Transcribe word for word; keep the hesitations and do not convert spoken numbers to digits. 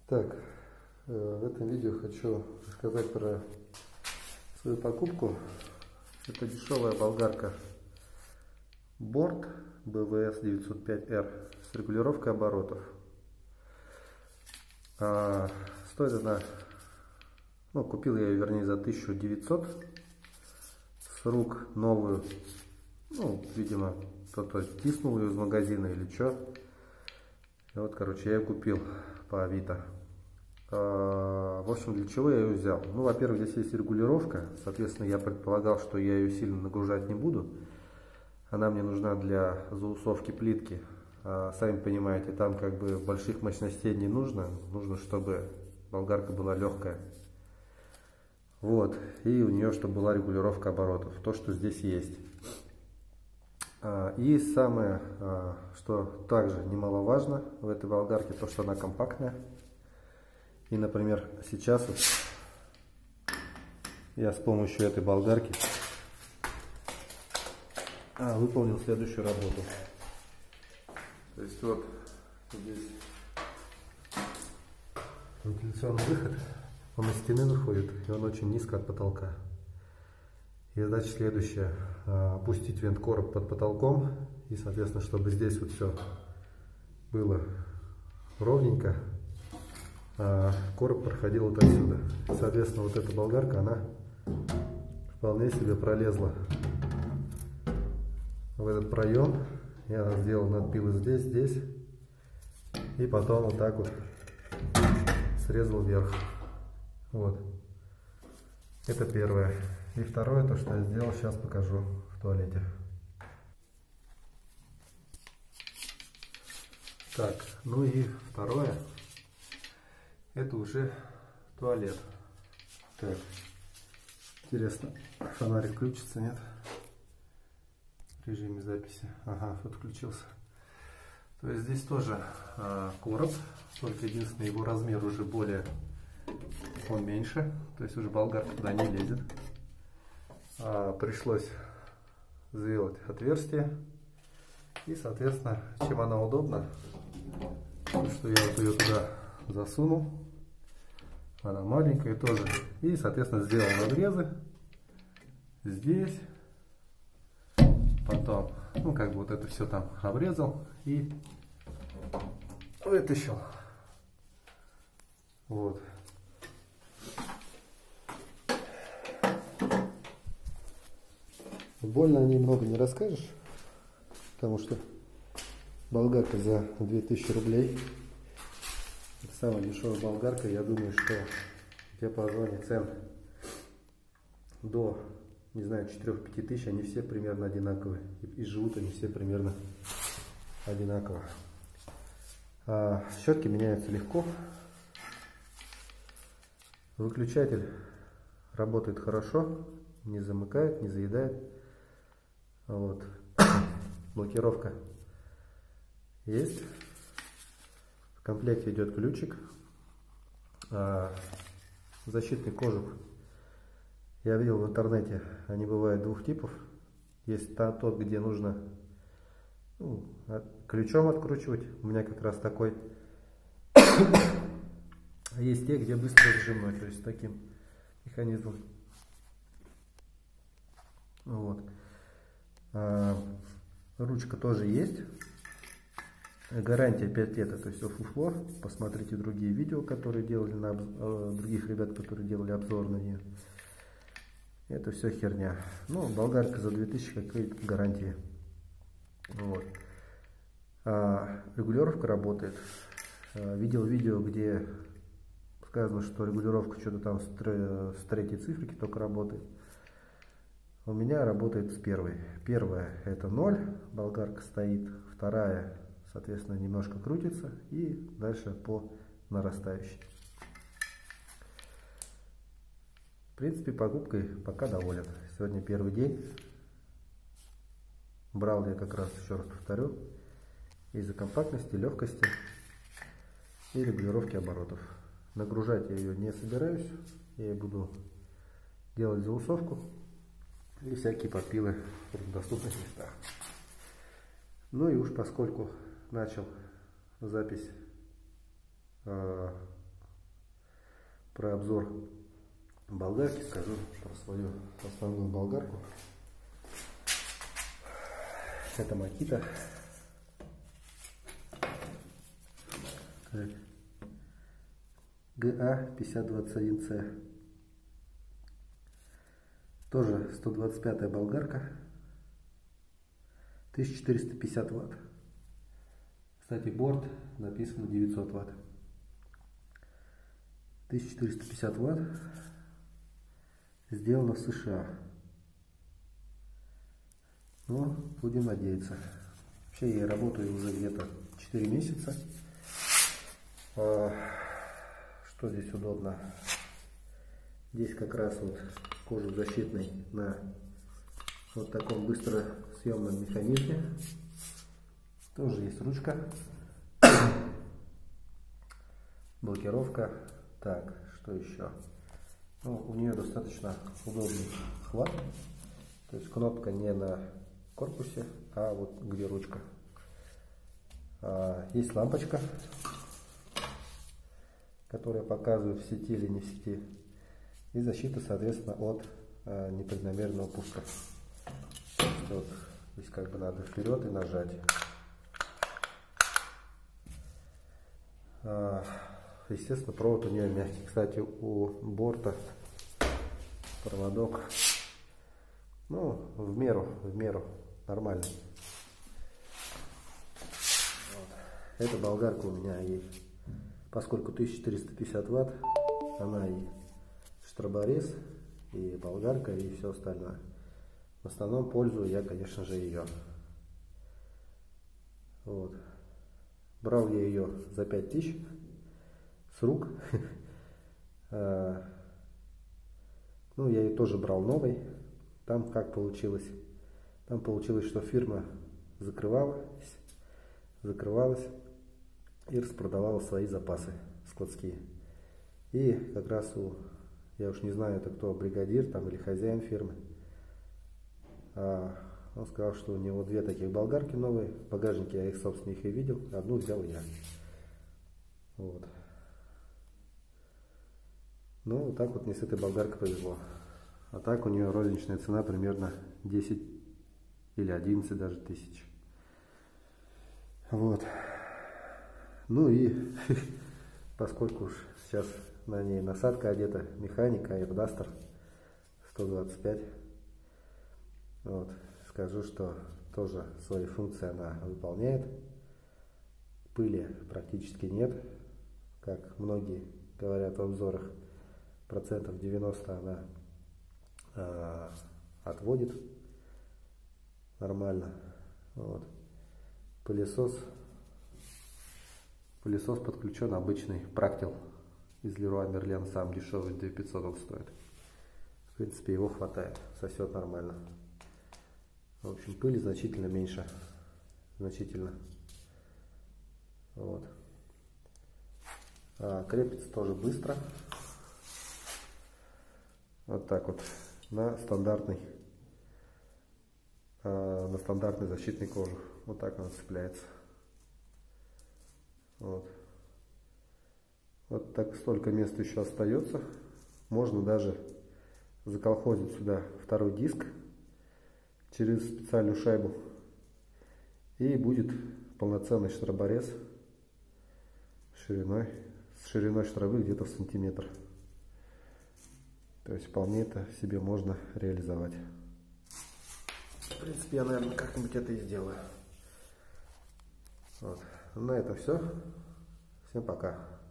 Так, в этом видео хочу рассказать про свою покупку. Это дешевая болгарка Борт бэ вэ эс девятьсот пять эр с регулировкой оборотов. А, стоит она, ну, купил я ее, вернее, за тысячу девятьсот с рук, новую. Ну, видимо, кто-то тиснул ее из магазина или что. И вот, короче, я ее купил по Авито. А, в общем, для чего я ее взял? Ну, во-первых, здесь есть регулировка. Соответственно, я предполагал, что я ее сильно нагружать не буду. Она мне нужна для заусовки плитки. А, сами понимаете, там как бы больших мощностей не нужно. Нужно, чтобы болгарка была легкая. Вот. И у нее, чтобы была регулировка оборотов. То, что здесь есть. А, и самое, а, что также немаловажно в этой болгарке, то, что она компактная. И, например, сейчас вот я с помощью этой болгарки а, выполнил следующую работу. То есть вот здесь вентиляционный выход, он из стены выходит, и он очень низко от потолка. И задача следующая: опустить вент-короб под потолком, и, соответственно, чтобы здесь вот все было ровненько, а короб проходил вот отсюда. Соответственно, вот эта болгарка, она вполне себе пролезла в этот проем. Я сделал надпилы здесь, здесь, и потом вот так вот срезал вверх. Вот. Это первое. И второе, то, что я сделал, сейчас покажу в туалете. Так, ну и второе. Это уже туалет. Так, интересно, фонарик включится, нет? В режиме записи. Ага, вот включился. То есть здесь тоже а, короб, только единственное, его размер уже более, он меньше, то есть уже болгарка туда не лезет. А, пришлось сделать отверстие. И, соответственно, чем она удобна, то, что я вот ее туда засунул. Она маленькая тоже. И, соответственно, сделал надрезы здесь. Потом, ну, как бы вот это все там обрезал и вытащил. Вот. Больно о ней много не расскажешь, потому что болгарка за две тысячи рублей. Это самая дешевая болгарка. Я думаю, что в диапазоне цен до, не знаю, четырёх-пяти тысяч, они все примерно одинаковые. И живут они все примерно одинаково. А щетки меняются легко. Выключатель работает хорошо, не замыкает, не заедает. Вот. Блокировка есть. В комплекте идет ключик. А, защитный кожух. Я видел в интернете, они бывают двух типов. Есть тот, где нужно, ну, ключом откручивать. У меня как раз такой. А есть те, где быстро зажимной, то есть таким механизмом. Вот. А, ручка тоже есть. Гарантия пять лет, то есть фуфло. Посмотрите другие видео, которые делали на обзор, других ребят, которые делали обзор на нее. Это все херня. Ну, болгарка за две тысячи, какой гарантии. Вот. А, регулировка работает. А, видел видео, где сказано, что регулировка что-то там с третьей циферки только работает. У меня работает с первой. Первая это ноль, болгарка стоит. Вторая, соответственно, немножко крутится. И дальше по нарастающей. В принципе, покупкой пока доволен. Сегодня первый день. Брал я, как раз, еще раз повторю, из-за компактности, легкости и регулировки оборотов. Нагружать я ее не собираюсь. Я буду делать заусовку и всякие подпилы в доступных местах. Ну и уж поскольку начал запись э, про обзор болгарки скажу, про свою основную болгарку. Это Makita. джи эй пятьдесят двадцать один си. Тоже сто двадцать пятая болгарка. тысяча четыреста пятьдесят ватт. Кстати, борт написано девятьсот ватт. тысяча четыреста пятьдесят ватт. Сделано в США. Но будем надеяться. Вообще я работаю уже где-то четыре месяца. Что здесь удобно? Здесь как раз вот кожух защитный на вот таком быстросъемном механизме. Тоже есть ручка. Блокировка. Так, что еще? Ну, у нее достаточно удобный хват. То есть кнопка не на корпусе, а вот где ручка. А, есть лампочка, которая показывает, в сети или не в сети. И защита, соответственно, от а, непреднамеренного пуска. Вот, здесь как бы надо вперед и нажать. А, естественно, провод у нее мягкий. Кстати, у борта проводок, ну, в меру, в меру нормальный. Вот. Эта болгарка у меня и, поскольку тысяча четыреста пятьдесят ватт, она и штроборез, и болгарка, и все остальное. В основном пользую я, конечно же, ее. Вот. Брал я ее за пять тысяч с рук. Ну, я ее тоже брал новой. Там как получилось? Там получилось, что фирма закрывалась, закрывалась и распродавала свои запасы складские. И как раз у, я уж не знаю, это кто, бригадир там или хозяин фирмы, он сказал, что у него две таких болгарки новые. В багажнике я их, собственно, их и видел. Одну взял я. Вот. Ну, вот так вот мне с этой болгаркой повезло. А так у нее розничная цена примерно десять или одиннадцать даже тысяч. Вот. Ну и поскольку уж сейчас на ней насадка одета, механика, Airduster сто двадцать пять. Вот. Скажу, что тоже свои функции она выполняет. Пыли практически нет. Как многие говорят в обзорах, процентов девяносто она э, отводит нормально. Вот. Пылесос. Пылесос подключен обычный Практил из Leroy Merlin, сам дешевый, две тысячи пятьсот он стоит. В принципе, его хватает, сосет нормально. В общем, пыли значительно меньше. Значительно. Вот. А, крепится тоже быстро. Вот так вот. На стандартный. А, на стандартный защитный кожух. Вот так она цепляется. Вот. Вот так столько места еще остается. Можно даже заколхозить сюда второй диск через специальную шайбу, и будет полноценный штроборез шириной, с шириной штробы где-то в сантиметр. То есть вполне это себе можно реализовать. В принципе, я, наверное, как-нибудь это и сделаю. Вот. На этом все. Всем пока.